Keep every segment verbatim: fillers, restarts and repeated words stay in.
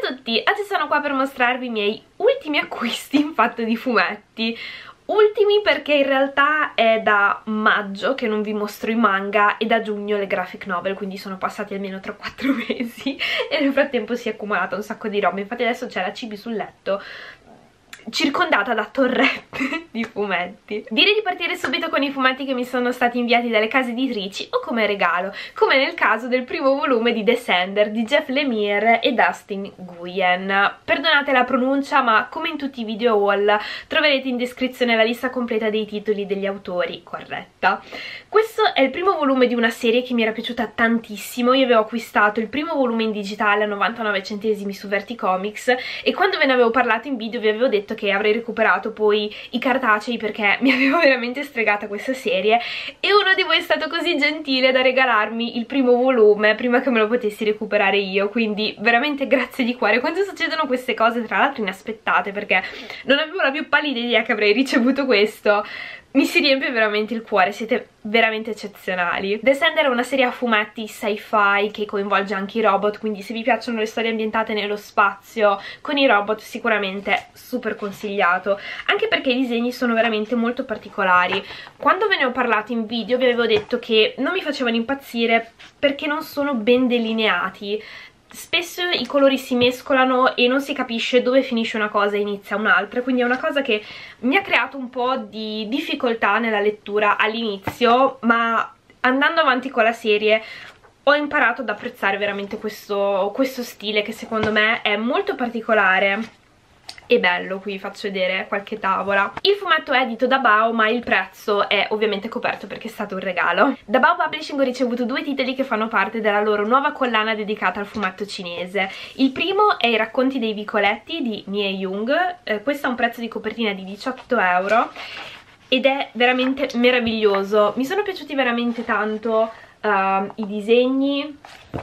tutti, oggi sono qua per mostrarvi i miei ultimi acquisti in fatto di fumetti. Ultimi perché in realtà è da maggio che non vi mostro i manga e da giugno le graphic novel, quindi sono passati almeno tre quattro mesi e nel frattempo si è accumulata un sacco di roba. Infatti adesso c'è la Cibi sul letto circondata da torrette di fumetti. Direi di partire subito con i fumetti che mi sono stati inviati dalle case editrici o come regalo, come nel caso del primo volume di Descender di Jeff Lemire e Dustin Nguyen. Perdonate la pronuncia, ma come in tutti i video haul troverete in descrizione la lista completa dei titoli degli autori corretta. Questo è il primo volume di una serie che mi era piaciuta tantissimo. Io avevo acquistato il primo volume in digitale a novantanove centesimi su Verticomics e quando ve ne avevo parlato in video vi avevo detto che avrei recuperato poi i cartacei perché mi avevo veramente stregata questa serie e uno di voi è stato così gentile da regalarmi il primo volume prima che me lo potessi recuperare io, quindi veramente grazie di cuore. Quando succedono queste cose, tra l'altro inaspettate, perché non avevo la più pallida idea che avrei ricevuto questo, mi si riempie veramente il cuore, siete veramente eccezionali. Descender è una serie a fumetti sci-fi che coinvolge anche i robot, quindi se vi piacciono le storie ambientate nello spazio con i robot sicuramente super consigliato, anche perché i disegni sono veramente molto particolari. Quando ve ne ho parlato in video vi avevo detto che non mi facevano impazzire perché non sono ben delineati. Spesso i colori si mescolano e non si capisce dove finisce una cosa e inizia un'altra, quindi è una cosa che mi ha creato un po' di difficoltà nella lettura all'inizio, ma andando avanti con la serie ho imparato ad apprezzare veramente questo, questo stile che secondo me è molto particolare e bello. Qui vi faccio vedere qualche tavola. Il fumetto è edito da Bao, ma il prezzo è ovviamente coperto perché è stato un regalo. Da Bao Publishing ho ricevuto due titoli che fanno parte della loro nuova collana dedicata al fumetto cinese. Il primo è I racconti dei vicoletti di Mie Jung, eh, questo ha un prezzo di copertina di diciotto euro ed è veramente meraviglioso. Mi sono piaciuti veramente tanto uh, i disegni.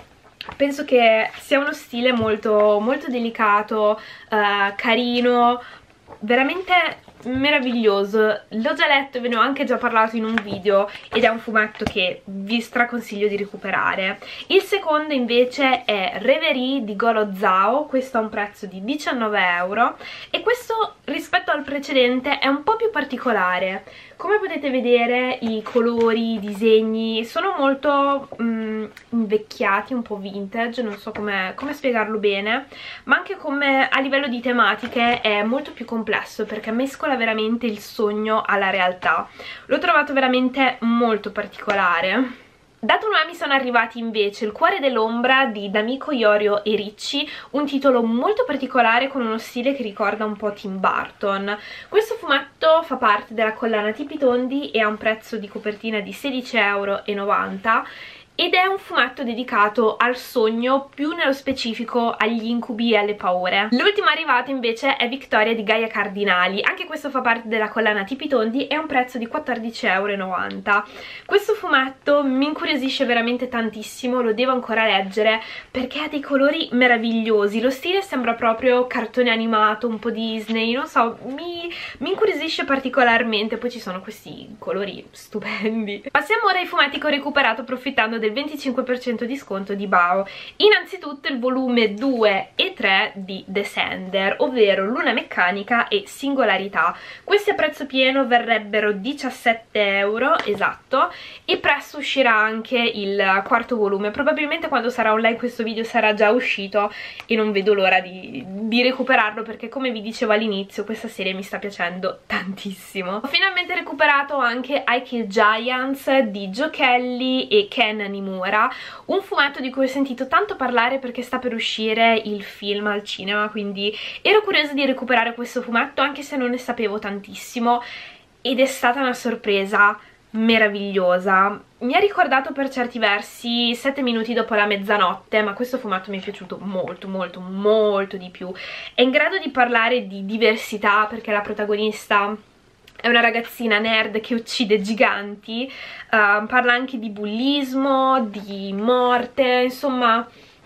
Penso che sia uno stile molto, molto delicato, uh, carino, veramente meraviglioso. L'ho già letto e ve ne ho anche già parlato in un video ed è un fumetto che vi straconsiglio di recuperare. Il secondo invece è Reverie di Goro Zhao, questo ha un prezzo di diciannove euro e questo rispetto al precedente è un po' più particolare. Come potete vedere i colori, i disegni sono molto mm, invecchiati, un po' vintage, non so come, come spiegarlo bene, ma anche come a livello di tematiche è molto più complesso perché mescola veramente il sogno alla realtà. L'ho trovato veramente molto particolare. Da Toonami sono arrivati invece Il cuore dell'ombra di Damiko Yorio e Ricci, un titolo molto particolare con uno stile che ricorda un po' Tim Burton. Questo fumetto fa parte della collana Tipi Tondi e ha un prezzo di copertina di sedici e novanta euro ed è un fumetto dedicato al sogno, più nello specifico agli incubi e alle paure. L'ultimo arrivato invece è Victoria di Gaia Cardinali, anche questo fa parte della collana Tipi Tondi e ha un prezzo di quattordici e novanta euro. Questo fumetto mi incuriosisce veramente tantissimo, lo devo ancora leggere perché ha dei colori meravigliosi, lo stile sembra proprio cartone animato, un po' Disney, non so, mi, mi incuriosisce particolarmente, poi ci sono questi colori stupendi. Passiamo ora ai fumetti che ho recuperato approfittando del venticinque per cento di sconto di Bao. Innanzitutto il volume due e tre di Descender, ovvero Luna Meccanica e Singolarità. Questi a prezzo pieno verrebbero diciassette euro, esatto, e presto uscirà anche il quarto volume. Probabilmente quando sarà online questo video sarà già uscito e non vedo l'ora di, di recuperarlo perché, come vi dicevo all'inizio, questa serie mi sta piacendo tantissimo. Ho finalmente recuperato anche I Kill Giants di Joe Kelly e Ken Nimura, un fumetto di cui ho sentito tanto parlare perché sta per uscire il film al cinema, quindi ero curiosa di recuperare questo fumetto anche se non ne sapevo tantissimo ed è stata una sorpresa meravigliosa. Mi ha ricordato per certi versi Sette minuti dopo la mezzanotte, ma questo fumetto mi è piaciuto molto molto molto di più. È in grado di parlare di diversità perché la protagonista è una ragazzina nerd che uccide giganti, uh, parla anche di bullismo, di morte, insomma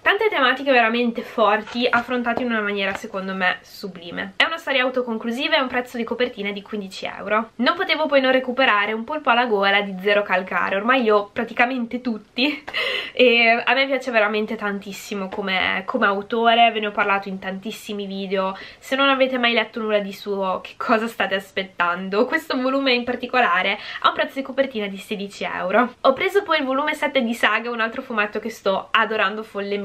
Tante tematiche veramente forti, affrontate in una maniera secondo me sublime. È una storia autoconclusiva e un prezzo di copertina di quindici euro. Non potevo poi non recuperare un polpo alla gola di Zero Calcare, ormai io ho praticamente tutti e a me piace veramente tantissimo come, come autore, ve ne ho parlato in tantissimi video. Se non avete mai letto nulla di suo, che cosa state aspettando? Questo volume in particolare ha un prezzo di copertina di sedici euro. Ho preso poi il volume sette di Saga, un altro fumetto che sto adorando follemente.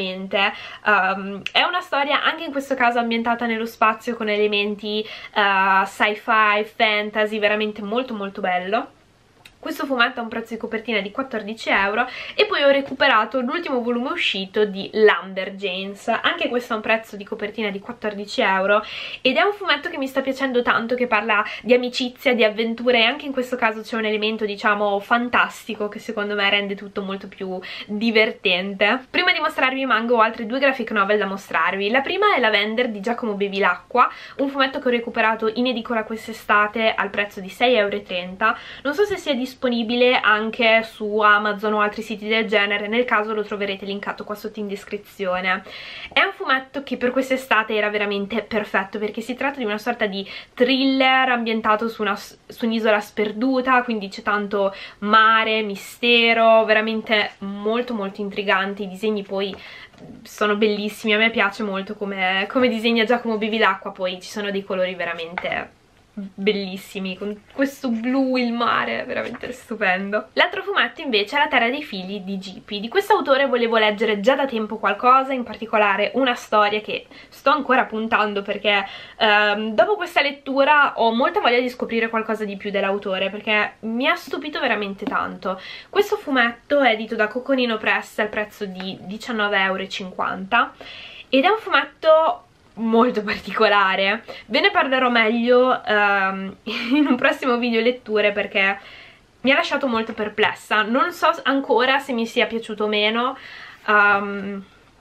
Um, è una storia anche in questo caso ambientata nello spazio con elementi uh, sci-fi, fantasy, veramente molto molto bello. Questo fumetto ha un prezzo di copertina di quattordici euro e poi ho recuperato l'ultimo volume uscito di Lumberjanes. Anche questo ha un prezzo di copertina di quattordici euro ed è un fumetto che mi sta piacendo tanto, che parla di amicizia, di avventure e anche in questo caso c'è un elemento diciamo fantastico che secondo me rende tutto molto più divertente. Prima di mostrarvi i manga ho altre due graphic novel da mostrarvi. La prima è Lavender di Giacomo Bevilacqua, un fumetto che ho recuperato in edicola quest'estate al prezzo di sei e trenta euro. Non so se sia disponibile disponibile anche su Amazon o altri siti del genere, nel caso lo troverete linkato qua sotto in descrizione. È un fumetto che per quest'estate era veramente perfetto perché si tratta di una sorta di thriller ambientato su un'isola sperduta, quindi c'è tanto mare, mistero, veramente molto molto intrigante. I disegni poi sono bellissimi, a me piace molto come, come disegna Giacomo Bevilacqua, poi ci sono dei colori veramente bellissimi, con questo blu, il mare, veramente stupendo. L'altro fumetto invece è La terra dei figli di Gipi. Di questo autore volevo leggere già da tempo qualcosa, in particolare una storia che sto ancora puntando perché ehm, dopo questa lettura ho molta voglia di scoprire qualcosa di più dell'autore perché mi ha stupito veramente tanto. Questo fumetto è edito da Coconino Press al prezzo di diciannove e cinquanta euro ed è un fumetto molto particolare. Ve ne parlerò meglio um, in un prossimo video letture perché mi ha lasciato molto perplessa. Non so ancora se mi sia piaciuto o meno. Um,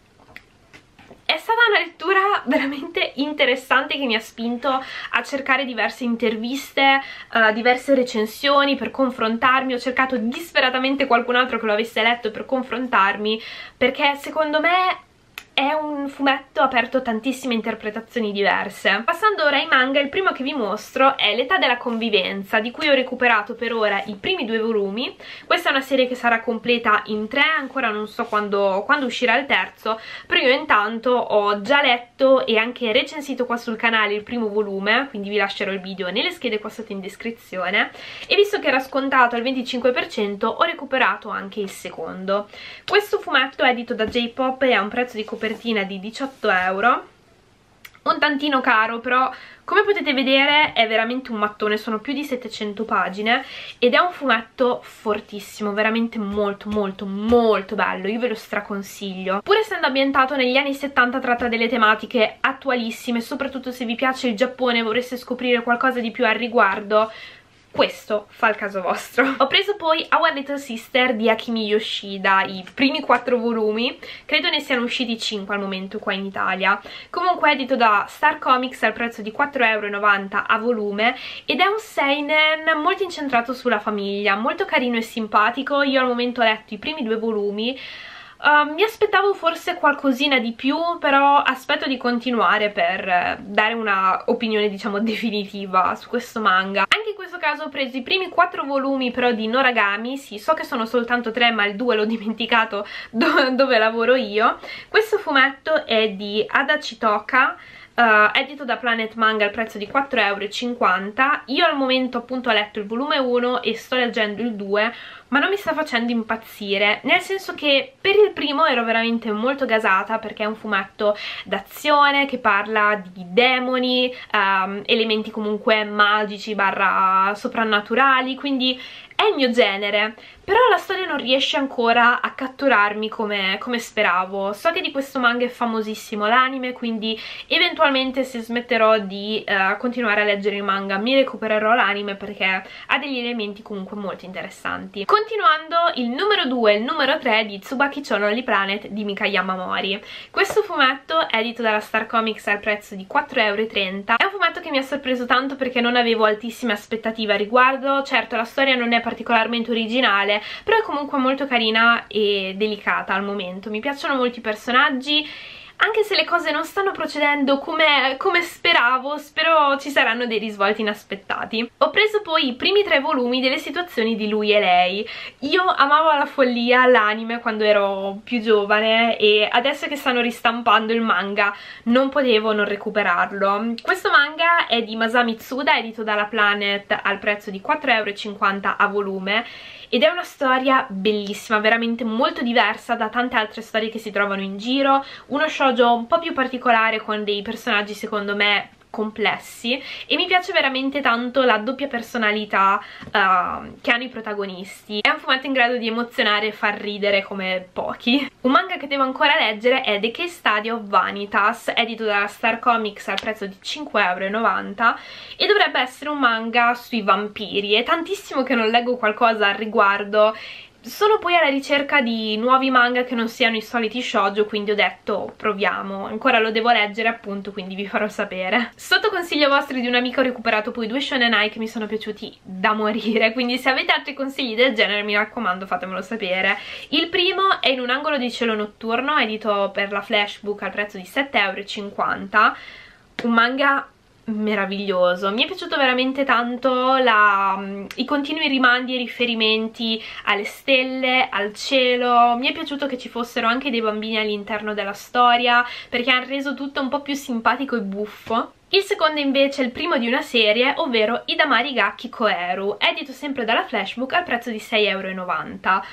è stata una lettura veramente interessante che mi ha spinto a cercare diverse interviste, uh, diverse recensioni per confrontarmi. Ho cercato disperatamente qualcun altro che lo avesse letto per confrontarmi perché secondo me è un fumetto aperto a tantissime interpretazioni diverse. Passando ora ai manga, il primo che vi mostro è L'età della convivenza, di cui ho recuperato per ora i primi due volumi. Questa è una serie che sarà completa in tre, ancora non so quando, quando uscirà il terzo, però io intanto ho già letto e anche recensito qua sul canale il primo volume, quindi vi lascerò il video nelle schede qua sotto in descrizione, e visto che era scontato al venticinque per cento ho recuperato anche il secondo. Questo fumetto è edito da J-Pop e ha un prezzo di copertina di diciotto euro, un tantino caro, però come potete vedere è veramente un mattone, sono più di settecento pagine ed è un fumetto fortissimo, veramente molto molto molto bello, io ve lo straconsiglio. Pur essendo ambientato negli anni settanta tratta delle tematiche attualissime, soprattutto se vi piace il Giappone e vorreste scoprire qualcosa di più al riguardo, questo fa il caso vostro. Ho preso poi Our Little Sister di Akimi Yoshida, i primi quattro volumi, credo ne siano usciti cinque al momento qua in Italia. Comunque è edito da Star Comics al prezzo di quattro e novanta euro a volume ed è un seinen molto incentrato sulla famiglia, molto carino e simpatico. Io al momento ho letto i primi due volumi. Uh, mi aspettavo forse qualcosina di più, però aspetto di continuare per eh, dare una opinione diciamo definitiva su questo manga. Anche in questo caso ho preso i primi quattro volumi però di Noragami, sì, so che sono soltanto tre ma il due l'ho dimenticato do dove lavoro io. Questo fumetto è di Ada Chitoka, Uh, edito da Planet Manga al prezzo di quattro e cinquanta euro. Io al momento appunto ho letto il volume uno e sto leggendo il due, ma non mi sta facendo impazzire, nel senso che per il primo ero veramente molto gasata perché è un fumetto d'azione che parla di demoni, um, elementi comunque magici barra soprannaturali, quindi è il mio genere, però la storia non riesce ancora a catturarmi come, come speravo. So che di questo manga è famosissimo l'anime, quindi eventualmente se smetterò di uh, continuare a leggere il manga mi recupererò l'anime perché ha degli elementi comunque molto interessanti. Continuando, il numero due e il numero tre di Tsubaki Chou no Lonely Planet di Mika Yamamori. Questo fumetto è edito dalla Star Comics al prezzo di quattro e trenta euro. È un fumetto che mi ha sorpreso tanto perché non avevo altissime aspettative a riguardo. Certo, la storia non è particolarmente originale, però è comunque molto carina e delicata al momento. Mi piacciono molti personaggi, anche se le cose non stanno procedendo come, come speravo, spero ci saranno dei risvolti inaspettati. Ho preso poi i primi tre volumi delle situazioni di lui e lei. Io amavo alla follia l'anime quando ero più giovane e adesso che stanno ristampando il manga non potevo non recuperarlo. Questo manga è di Masami Tsuda, edito dalla Planet al prezzo di quattro euro e cinquanta a volume, ed è una storia bellissima, veramente molto diversa da tante altre storie che si trovano in giro, uno shoujo un po' più particolare con dei personaggi secondo me complessi, e mi piace veramente tanto la doppia personalità uh, che hanno i protagonisti. È un fumetto in grado di emozionare e far ridere come pochi. Un manga che devo ancora leggere è The Case Study of Vanitas, edito dalla Star Comics al prezzo di cinque euro e novanta, e dovrebbe essere un manga sui vampiri. È tantissimo che non leggo qualcosa al riguardo. Sono poi alla ricerca di nuovi manga che non siano i soliti shoujo, quindi ho detto proviamo. Ancora lo devo leggere appunto, quindi vi farò sapere. Sotto consiglio vostro di un amico ho recuperato poi due shonenai che mi sono piaciuti da morire, quindi se avete altri consigli del genere mi raccomando fatemelo sapere. Il primo è In un angolo di cielo notturno, edito per la Flashbook al prezzo di sette euro e cinquanta, un manga meraviglioso. Mi è piaciuto veramente tanto la, i continui rimandi e riferimenti alle stelle, al cielo. Mi è piaciuto che ci fossero anche dei bambini all'interno della storia, perché hanno reso tutto un po' più simpatico e buffo. Il secondo invece è il primo di una serie, ovvero Idamari ga Kikoeru, edito sempre dalla Flashbook al prezzo di sei euro e novanta.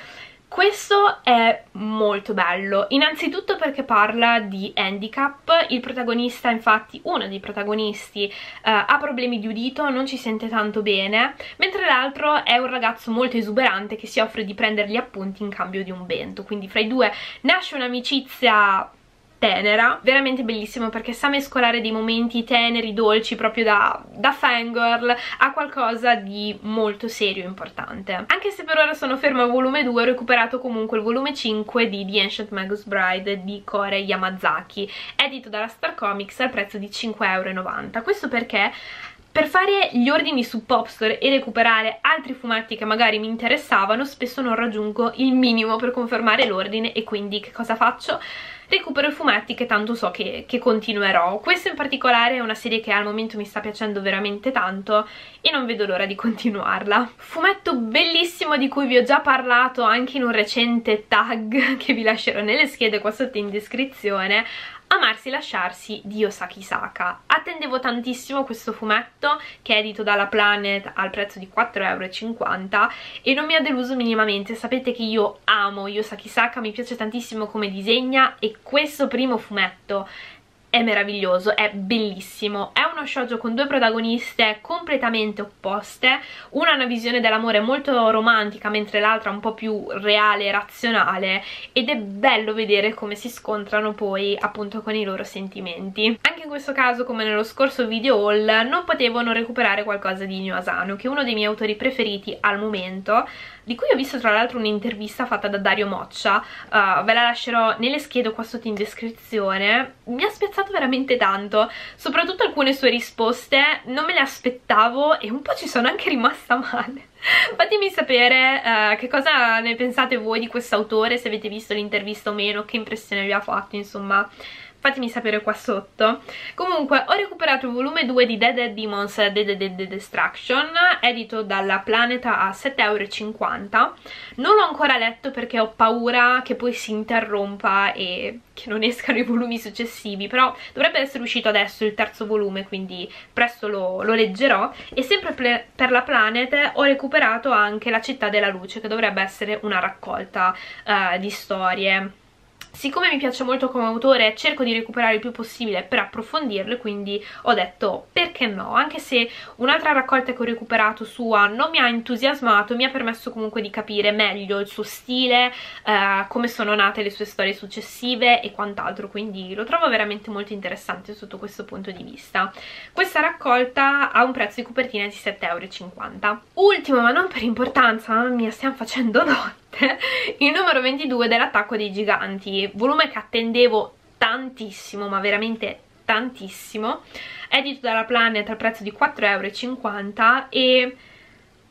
Questo è molto bello, innanzitutto perché parla di handicap. Il protagonista, infatti uno dei protagonisti, uh, ha problemi di udito, non ci sente tanto bene, mentre l'altro è un ragazzo molto esuberante che si offre di prendere gli appunti in cambio di un bento, quindi fra i due nasce un'amicizia tenera, veramente bellissimo perché sa mescolare dei momenti teneri, dolci, proprio da, da fangirl, a qualcosa di molto serio e importante. Anche se per ora sono ferma al volume due, ho recuperato comunque il volume cinque di The Ancient Magus Bride di Kore Yamazaki, edito dalla Star Comics al prezzo di cinque euro e novanta. Questo perché per fare gli ordini su Popstore e recuperare altri fumetti che magari mi interessavano, spesso non raggiungo il minimo per confermare l'ordine, e quindi che cosa faccio? Recupero i fumetti che tanto so che, che continuerò. Questo in particolare è una serie che al momento mi sta piacendo veramente tanto e non vedo l'ora di continuarla. Fumetto bellissimo di cui vi ho già parlato anche in un recente tag che vi lascerò nelle schede qua sotto in descrizione, Amarsi e lasciarsi di Yosaki Saka. Attendevo tantissimo questo fumetto, che è edito dalla Planet al prezzo di quattro euro e cinquanta, e non mi ha deluso minimamente. Sapete che io amo Yosaki Saka, mi piace tantissimo come disegna, e questo primo fumetto è meraviglioso, è bellissimo. È uno shoujo con due protagoniste completamente opposte, una ha una visione dell'amore molto romantica mentre l'altra un po' più reale e razionale, ed è bello vedere come si scontrano poi appunto con i loro sentimenti. Anche in questo caso, come nello scorso video haul, non potevo non recuperare qualcosa di Inyo Asano, che è uno dei miei autori preferiti al momento, di cui ho visto tra l'altro un'intervista fatta da Dario Moccia, uh, ve la lascerò nelle schede qua sotto in descrizione. Mi ha spiazzato veramente tanto, soprattutto alcune sue risposte non me le aspettavo e un po' ci sono anche rimasta male. Fatemi sapere uh, che cosa ne pensate voi di questo autore, se avete visto l'intervista o meno, che impressione vi ha fatto, insomma fatemi sapere qua sotto. Comunque ho recuperato il volume due di Dead Dead Demons Dead Dead Dead Destruction, edito dalla Planet a sette euro e cinquanta. Non l'ho ancora letto perché ho paura che poi si interrompa e che non escano i volumi successivi, però dovrebbe essere uscito adesso il terzo volume, quindi presto lo, lo leggerò. E sempre per la Planet ho recuperato anche La città della luce, che dovrebbe essere una raccolta uh, di storie. Siccome mi piace molto come autore, cerco di recuperare il più possibile per approfondirlo, quindi ho detto perché no, anche se un'altra raccolta che ho recuperato sua non mi ha entusiasmato, mi ha permesso comunque di capire meglio il suo stile, eh, come sono nate le sue storie successive e quant'altro, quindi lo trovo veramente molto interessante sotto questo punto di vista. Questa raccolta ha un prezzo di copertina di sette euro e cinquanta. Ultimo ma non per importanza, mamma mia stiamo facendo notte, il numero ventidue dell'Attacco dei Giganti, volume che attendevo tantissimo, ma veramente tantissimo, edito dalla Planet al prezzo di quattro euro e cinquanta, e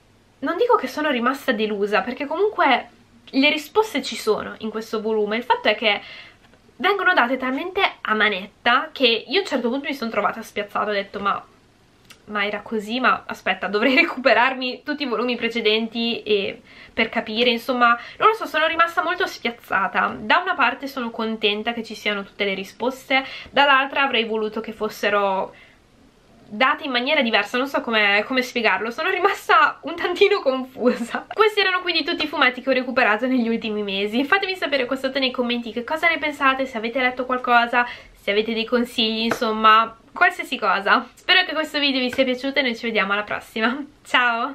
non dico che sono rimasta delusa, perché comunque le risposte ci sono in questo volume. Il fatto è che vengono date talmente a manetta che io a un certo punto mi sono trovata spiazzata, ho detto ma, ma era così, ma aspetta, dovrei recuperarmi tutti i volumi precedenti e, per capire, insomma, non lo so, sono rimasta molto spiazzata. Da una parte sono contenta che ci siano tutte le risposte, dall'altra avrei voluto che fossero date in maniera diversa, non so come, come spiegarlo, sono rimasta un tantino confusa. Questi erano quindi tutti i fumetti che ho recuperato negli ultimi mesi. Fatemi sapere qua sotto nei commenti che cosa ne pensate, se avete letto qualcosa, se avete dei consigli, insomma, qualsiasi cosa. Spero che questo video vi sia piaciuto e noi ci vediamo alla prossima. Ciao!